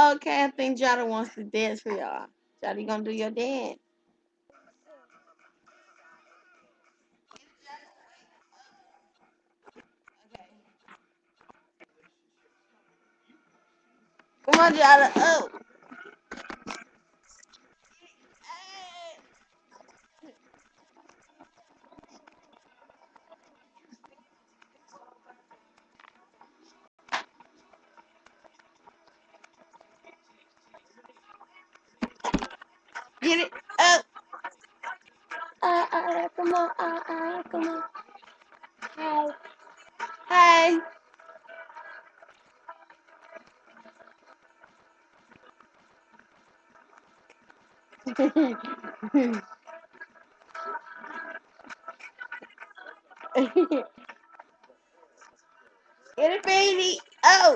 Okay, I think Jada wants to dance for y'all. Jada, you gonna do your dance? Come on, Jada. Oh. Get it up. Come on. Come on. Hi. Hi. Get it, baby. Oh.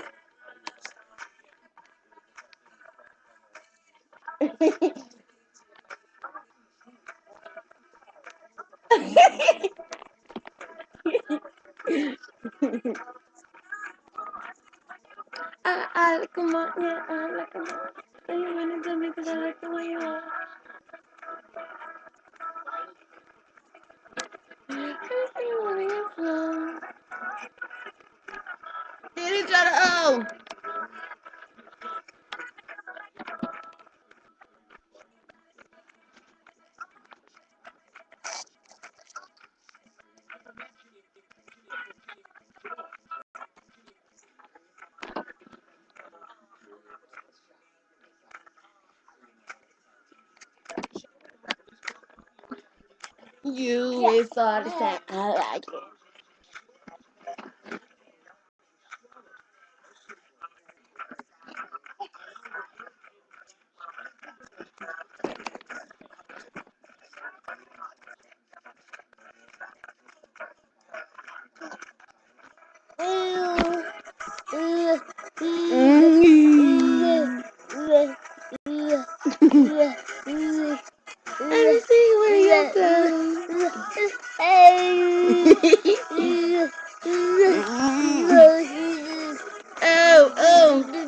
Come on. Yeah, come on. You wanna do me 'cause I like the way you are. You wanna get slow. Get it, Jada. Oh. You is all the same. I like it. Let me see where you go. Oh, oh.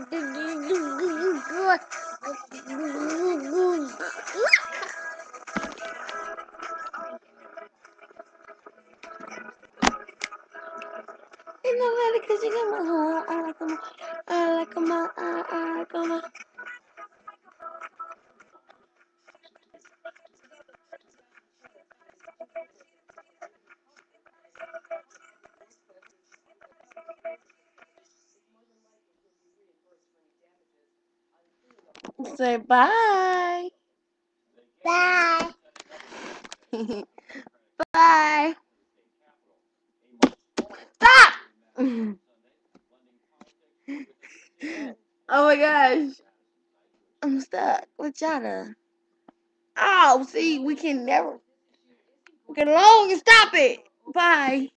Ain't nobody 'cause you got my heart. I like 'em. I like 'em. I like 'em. Say bye. Bye. Bye. Stop! Oh my gosh. I'm stuck with Jada. Oh, see, we can never get along and stop it. Bye.